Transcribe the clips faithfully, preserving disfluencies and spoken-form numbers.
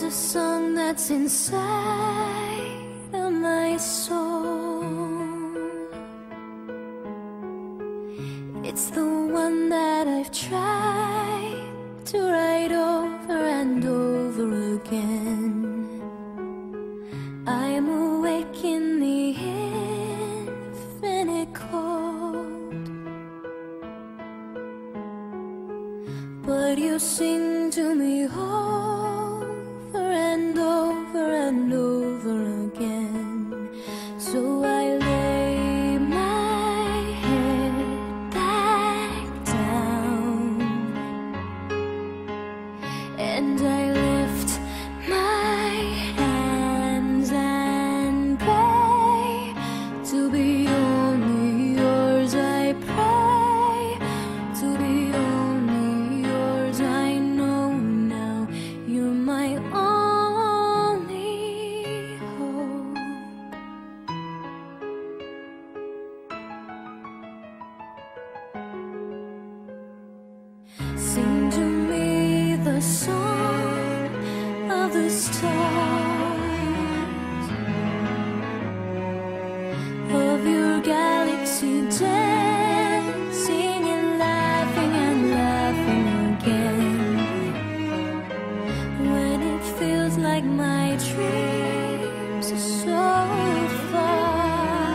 the song that's inside of my soul. It's the one that I've tried to write over and over again. I'm awake in the infinite cold, but you sing to me over and over and over again. So I lay my head back down and I lift my hands and pray to be only yours. I pray to be only yours. I know now you're my only hope. Sing to me the song of the stars, of your galaxy dancing and laughing and laughing again. When it feels like my dreams are so far,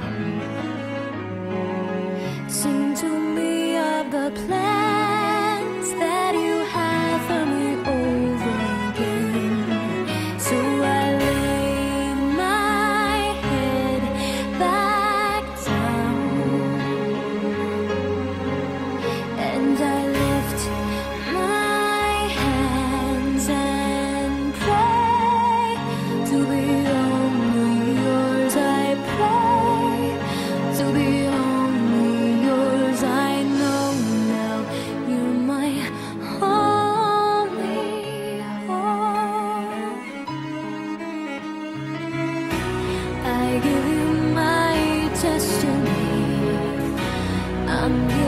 sing to me of the plans that you have for me over again. So I lay my head back down and I lift my hands and pray to be only yours. I pray to be only yours. I know now you're my only hope. I give you my destiny. I'm